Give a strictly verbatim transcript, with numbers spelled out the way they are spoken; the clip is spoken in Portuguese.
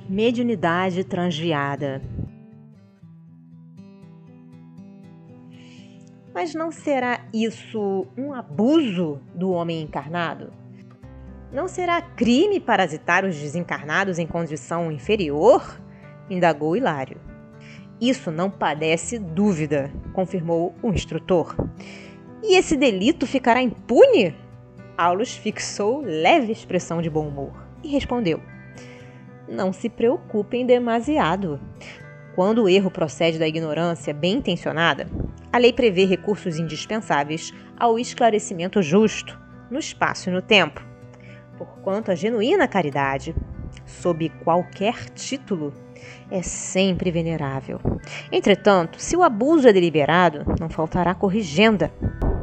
Mediunidade transviada. Mas não será isso um abuso do homem encarnado? Não será crime parasitar os desencarnados em condição inferior? Indagou Hilário. Isso não padece dúvida, confirmou o instrutor. E esse delito ficará impune? Aulus fixou leve expressão de bom humor e respondeu: não se preocupem demasiado. Quando o erro procede da ignorância bem intencionada, a lei prevê recursos indispensáveis ao esclarecimento justo, no espaço e no tempo. Porquanto a genuína caridade, sob qualquer título, é sempre venerável. Entretanto, se o abuso é deliberado, não faltará corrigenda.